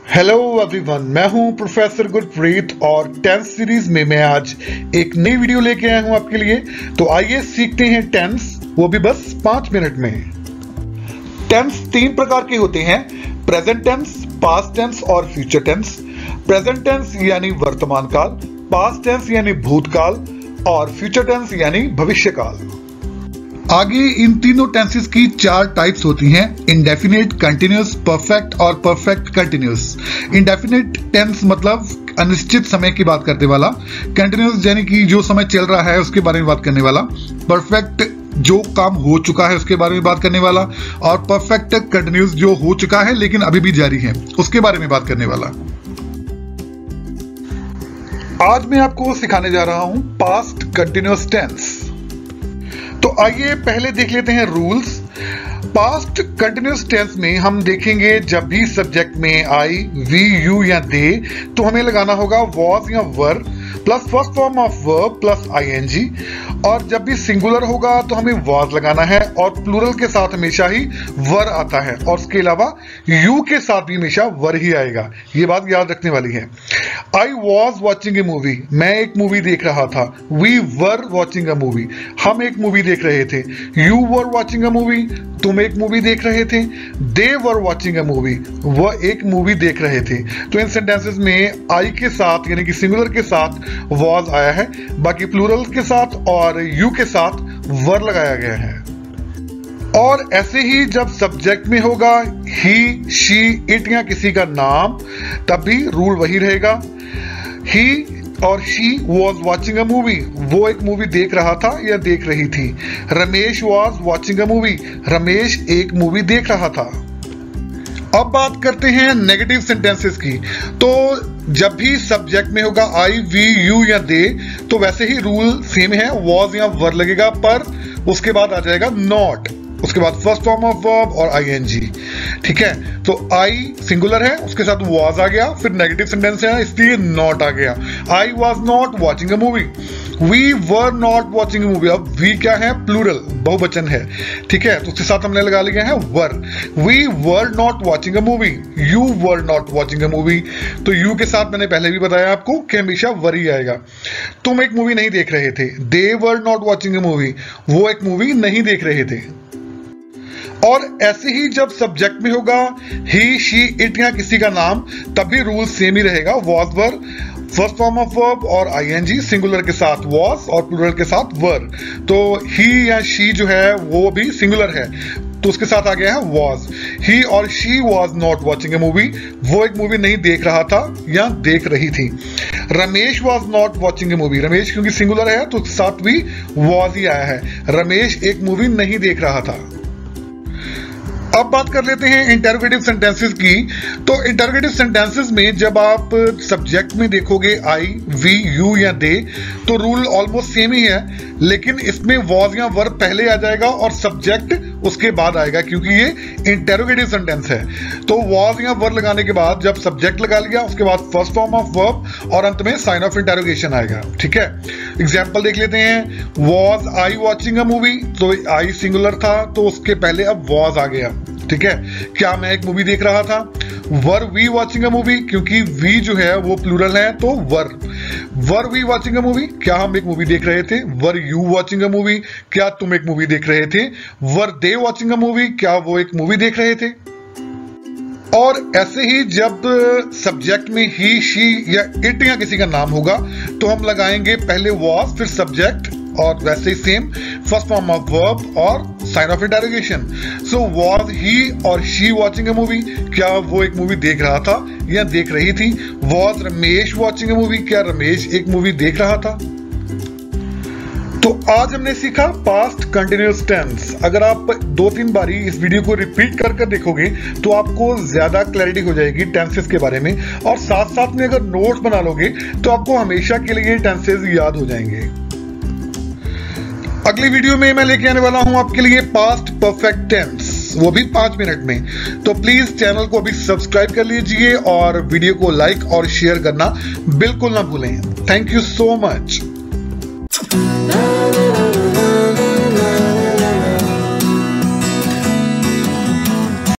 Hello everyone, मैं हूं professor Gurpreet और टेंस सीरीज में मैं आज एक नई वीडियो लेके आया हूं आपके लिए। तो आइए सीखते हैं टेंस, वो भी बस 5 मिनट में। टेंस 3 प्रकार के होते हैं, प्रेजेंट टेंस, पास्ट टेंस और फ्यूचर टेंस। प्रेजेंट टेंस यानी वर्तमान काल, पास्ट टेंस यानी भूतकाल और फ्यूचर टेंस यानी भविष्यकाल। आगे इन तीनों टेंसेस की 4 टाइप्स होती हैं, इंडेफिनिट, कंटिन्यूअस, परफेक्ट और परफेक्ट कंटिन्यूअस। इंडेफिनिट टेंस मतलब अनिश्चित समय की बात करने वाला, कंटिन्यूअस यानी कि जो समय चल रहा है उसके बारे में बात करने वाला, परफेक्ट जो काम हो चुका है उसके बारे में बात करने वाला और परफेक्ट कंटिन्यूअस जो हो चुका है लेकिन अभी भी जारी है उसके बारे में बात करने वाला। आज मैं आपको सिखाने जा रहा हूं पास्ट कंटिन्यूअस टेंस। तो आइए पहले देख लेते हैं रूल्स। पास्ट कंटिन्यूअस टेंस में हम देखेंगे जब भी सब्जेक्ट में आई, वी, यू या दे तो हमें लगाना होगा वॉज या were plus first form of verb plus ING, और जब भी सिंगुलर होगा तो हमें वॉज लगाना है और प्लूरल के साथ हमेशा ही वर आता है और उसके अलावा यू के साथ भी हमेशा वर ही आएगा। ये बात याद रखने वाली है। I was watching a movie, मैं एक मूवी देख रहा था। We were watching a movie, हम एक मूवी देख रहे थे। You were watching a movie, तुम एक मूवी देख रहे थे। They were watching a movie, वह एक मूवी देख रहे थे। तो इन सेंटेंसेस में आई के साथ यानी कि सिंगुलर के साथ वॉज आया है, बाकी प्लूरल के साथ और यू के साथ वर लगाया गया है। और ऐसे ही जब सब्जेक्ट में होगा ही, शी, इट या किसी का नाम तब भी रूल वही रहेगा। ही और she was watching a movie, वो एक मूवी देख रहा था या देख रही थी। Ramesh was watching a movie, Ramesh एक मूवी देख रहा था। अब बात करते हैं नेगेटिव सेंटेंसेस की। तो जब भी सब्जेक्ट में होगा आई, वी, यू या दे तो वैसे ही रूल सेम है, वॉज या वर लगेगा, पर उसके बाद आ जाएगा नॉट, उसके बाद फर्स्ट फॉर्म ऑफ वर्ब और आईएनजी। ठीक है, तो आई सिंगुलर है उसके साथ वॉज आ गया, फिर नेगेटिव सेंटेंस है इसलिए नॉट आ गया। I was not watching a movie, we were not watching a movie. अब वी क्या है, प्लूरल, बहुवचन है। ठीक है, तो उसके साथ हमने लगा लिया है were. We were not watching a movie, you were not watching a movie. तो यू के साथ मैंने पहले भी बताया आपको कि हमेशा वर ही आएगा। तुम एक मूवी नहीं देख रहे थे। They were not watching a movie, वो एक मूवी नहीं देख रहे थे। और ऐसे ही जब सब्जेक्ट में होगा ही, शी, इट या किसी का नाम तब भी रूल सेम ही रहेगा, was were, first form of verb और आईएनजी, सिंगुलर के साथ वॉज और प्लूरल के साथ वर। तो ही या शी जो है वो भी सिंगुलर है तो उसके साथ आ गया है वॉज। ही और she was not watching a movie, वो एक मूवी नहीं देख रहा था या देख रही थी। Ramesh was not watching a movie, Ramesh क्योंकि सिंगुलर है तो उसके साथ भी वॉज ही आया है, रमेश एक मूवी नहीं देख रहा था। अब बात कर लेते हैं इंटरोगेटिव सेंटेंसेस की। तो इंटरोगेटिव सेंटेंसेस में जब आप सब्जेक्ट में देखोगे आई, वी, यू या दे तो रूल ऑलमोस्ट सेम ही है, लेकिन इसमें वॉज या वर्ब पहले आ जाएगा और सब्जेक्ट उसके बाद आएगा क्योंकि ये इंटरोगेटिव सेंटेंस है। तो वॉज या वर्ब लगाने के बाद जब सब्जेक्ट लगा लिया उसके बाद फर्स्ट फॉर्म ऑफ वर्ब और अंत में साइन ऑफ इंटरोगेशन आएगा। ठीक है, एग्जाम्पल देख लेते हैं। Was I watching a movie, तो आई सिंगुलर था तो उसके पहले अब वॉज आ गया। ठीक है, क्या मैं एक मूवी देख रहा था। Were we watching a movie, क्योंकि वी जो है वो प्लूरल है तो were we watching a movie, क्या हम एक मूवी देख रहे थे। Were you watching a movie, क्या तुम एक मूवी देख रहे थे। वर दे वॉचिंग अ मूवी, क्या वो एक मूवी देख रहे थे। और ऐसे ही जब सब्जेक्ट में ही, शी या इट या किसी का नाम होगा तो हम लगाएंगे पहले वॉज फिर सब्जेक्ट और वैसे ही same first form of verb और sign of interrogation. So was he और शी वॉचिंग अ मूवी, क्या वो एक मूवी देख रहा था या देख रही थी। Was Ramesh watching a movie, क्या रमेश एक मूवी देख रहा था। तो आज हमने सीखा पास्ट कंटिन्यूअस टेंस। अगर आप 2-3 बारी इस वीडियो को रिपीट कर देखोगे तो आपको ज्यादा क्लैरिटी हो जाएगी टेंसेस के बारे में, और साथ साथ में अगर नोट्स बना लोगे तो आपको हमेशा के लिए टेंसेस याद हो जाएंगे। अगली वीडियो में मैं लेके आने वाला हूं आपके लिए पास्ट परफेक्ट टेंस, वो भी 5 मिनट में। तो प्लीज चैनल को अभी सब्सक्राइब कर लीजिए और वीडियो को लाइक और शेयर करना बिल्कुल ना भूलें। Thank you so much.